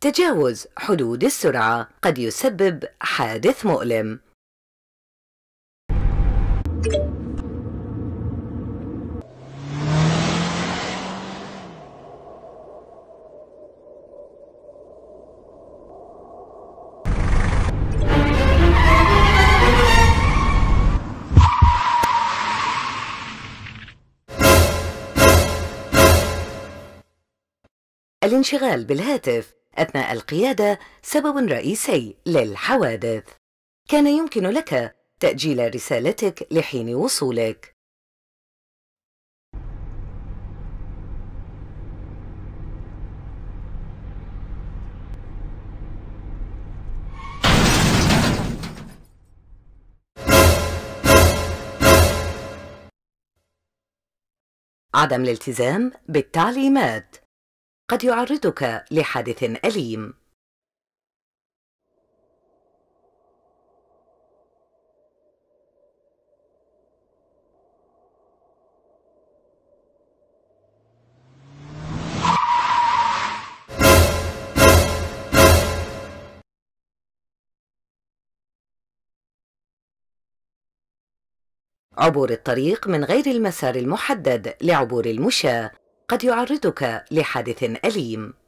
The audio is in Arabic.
تجاوز حدود السرعة قد يسبب حادث مؤلم. الانشغال بالهاتف أثناء القيادة سبب رئيسي للحوادث. كان يمكن لك تأجيل رسالتك لحين وصولك. عدم الالتزام بالتعليمات قد يعرضك لحادث أليم. عبور الطريق من غير المسار المحدد لعبور المشاة قد يعرضك لحادث أليم.